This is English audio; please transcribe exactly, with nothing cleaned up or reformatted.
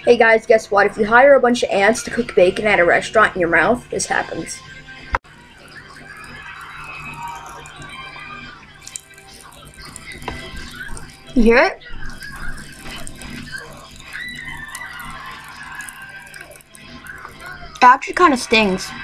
Hey guys, guess what? If you hire a bunch of ants to cook bacon at a restaurant in your mouth, this happens. You hear it? It actually kind of stings.